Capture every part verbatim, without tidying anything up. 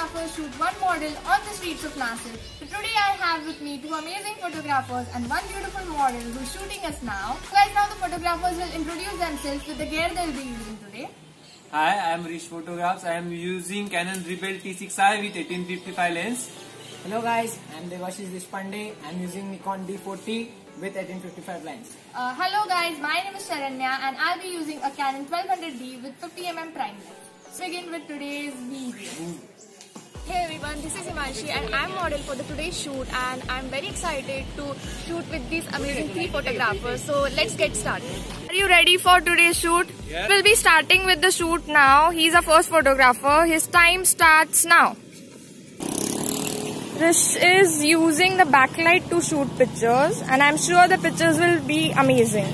photographers shoot one model on the streets of Nasik. So today I have with me two amazing photographers and one beautiful model who is shooting us now. So guys, now the photographers will introduce themselves with the gear they will be using today. Hi, I am Rish Photographs. I am using Canon Rebel T six I with eighteen fifty-five lens. Hello guys, I am Devashish Deshpande. I am using Nikon D forty with eighteen fifty-five lens. Uh, hello guys, my name is Sharanya and I'll be using a Canon twelve hundred D with fifty millimeter prime lens. Let's begin with today's video. Hey everyone, this is Himanshi and I'm model for the today's shoot, and I'm very excited to shoot with these amazing three photographers. So let's get started. Are you ready for today's shoot? Yes. We'll be starting with the shoot now. He's our first photographer. His time starts now. Rish is using the backlight to shoot pictures, and I'm sure the pictures will be amazing.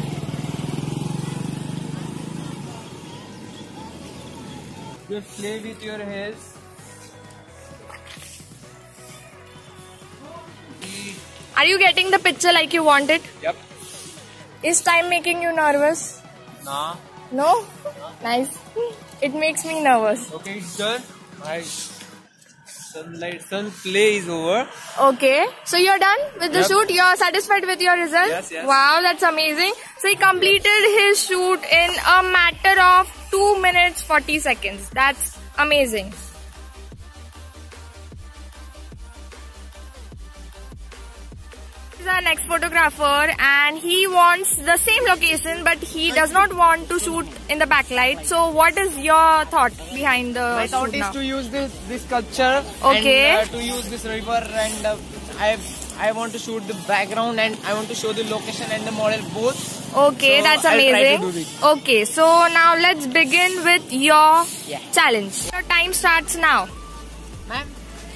Just play with your hairs. Are you getting the picture like you want it? Yep. Is time making you nervous? Nah. No? Nice. It makes me nervous. Okay, it's done. My sunlight sun play is over. Okay. So you're done with the Yep. shoot? You're satisfied with your result? Yes, yes. Wow, that's amazing. So he completed his shoot in a matter of two minutes forty seconds. That's amazing. This is our next photographer, and he wants the same location, but he does not want to shoot in the backlight. So what is your thought behind the My thought shoot is now? to use this this sculpture Okay. and uh, to use this river, and uh, I I want to shoot the background and I want to show the location and the model both. Okay, So that's I'll try to amazing. do this. Okay, so now let's begin with your Yeah. challenge. Your time starts now. Ma'am.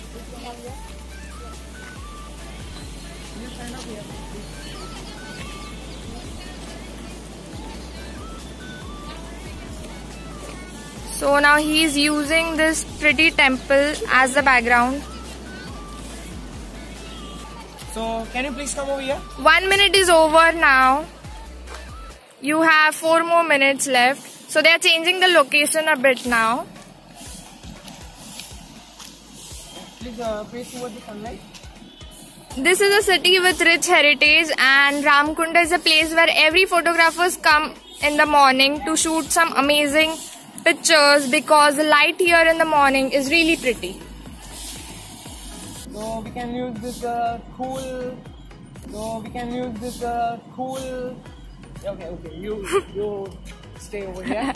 So now he is using this pretty temple as the background. So can you please come over here? One minute is over now. You have four more minutes left. So they are changing the location a bit now. Please uh, face towards the sunlight. This is a city with rich heritage, and Ramkunda is a place where every photographers come in the morning to shoot some amazing pictures because the light here in the morning is really pretty. So we can use this uh, cool. So we can use this uh, cool. Okay, okay. You you stay over here.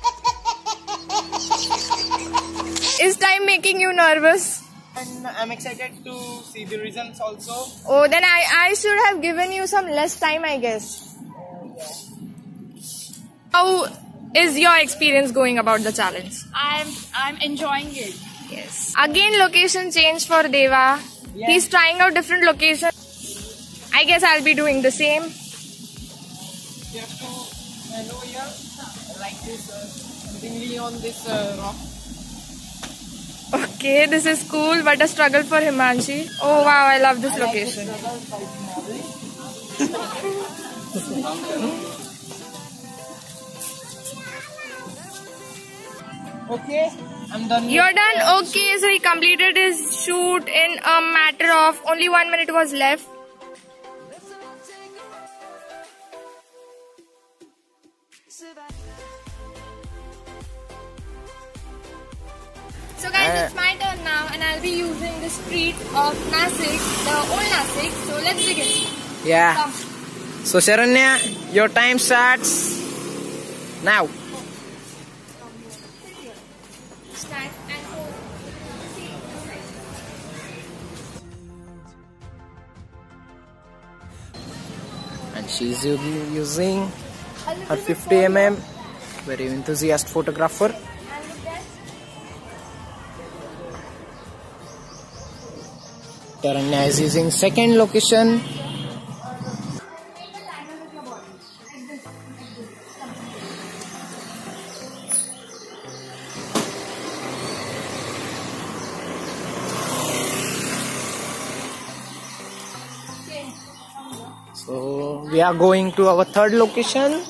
Is time making you nervous? And I'm excited to see the results also. Oh, then I, I should have given you some less time, I guess. How is your experience going about the challenge? I'm I'm enjoying it. Yes. Again, location change for Deva. Yeah. He's trying out different locations. I guess I'll be doing the same. You have to stand over here like this, uh, sittingly on this uh, rock. Okay, this is cool, but a struggle for Himanshi. Oh wow, I love this location. Okay, I'm done. You're with, done? uh, Okay, so he completed his shoot in a matter of only one minute was left. So guys, it's my turn now, and I'll be using the street of Nasik, the old Nasik. So let's begin. Yeah. Come. So Sharanya, your time starts now. Stand and hold. And she's u- using her fifty millimeter, very enthusiastic photographer. Sharanya is using second location. So we are going to our third location.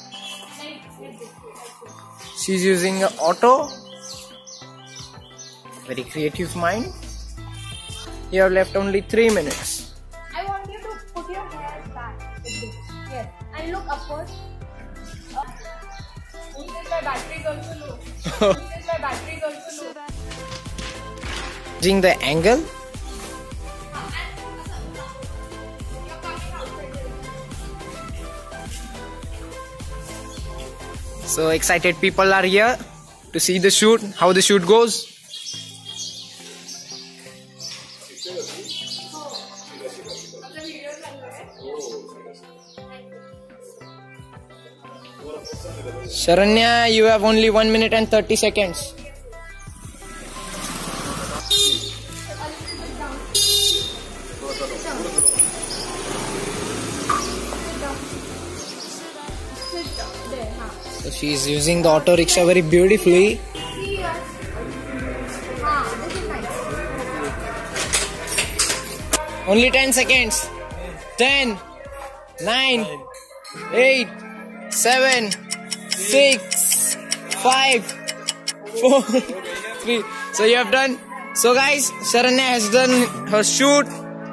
She's using auto. Very creative mind. You have left only three minutes. I want you to put your hair back like this. Yes. And look upwards. Uh, since my battery is also low. Since my battery is also low. Using the angle. So excited people are here to see the shoot, how the shoot goes. Sharanya, you have only one minute and thirty seconds. So she is using the auto rickshaw very beautifully. Only ten seconds. ten, nine, eight, seven, six, five, four, three. So you have done. So guys, Sharanya has done her shoot.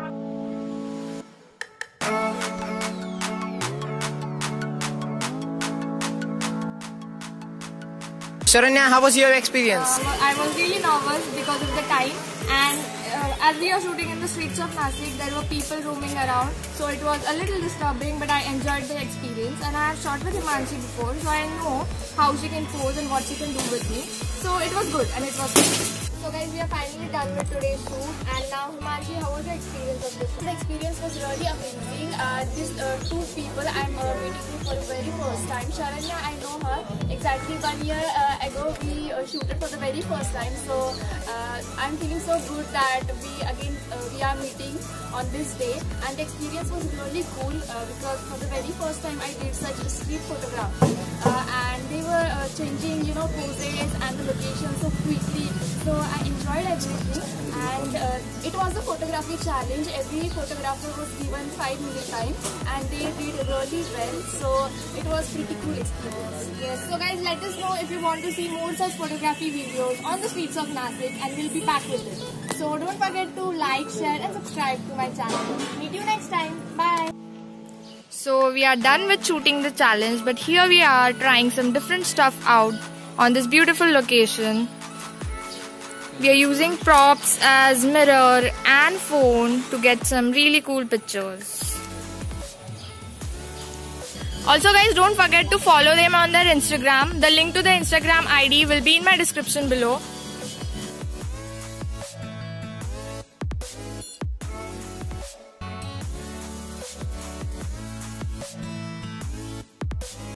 Sharanya, how was your experience? Uh, I was really nervous because of the time, and uh, as we are shooting in the streets of Nashik, there were people roaming around, so it was a little disturbing, but I enjoyed the experience. And I have shot with Himanshi before, so I know how she can pose and what she can do with me. So it was good, and it was good. So guys, we are finally done with today's shoot, and now Himanshi, how was the experience of this? The experience was really amazing. Uh, these uh, two people I'm uh, meeting for the very first time. Sharanya, I know her. Exactly one year uh, ago we uh, shooted for the very first time. So uh, I'm feeling so good that we again uh, we are meeting on this day. And the experience was really cool uh, because for the very first time I did such a street photograph. Uh, and they were uh, changing, you know, poses and the location so quickly. So I enjoyed everything, and uh, it was a photography challenge. Every photographer was given five minute time, and they did really well. So it was pretty cool experience. Yes, so guys, let us know if you want to see more such photography videos on the streets of Nashik, and we'll be back with it. So don't forget to like, share and subscribe to my channel. Meet you next time. Bye. So we are done with shooting the challenge, but here we are trying some different stuff out on this beautiful location. We are using props as mirror and phone to get some really cool pictures. Also guys, don't forget to follow them on their Instagram. The link to the Instagram I D will be in my description below.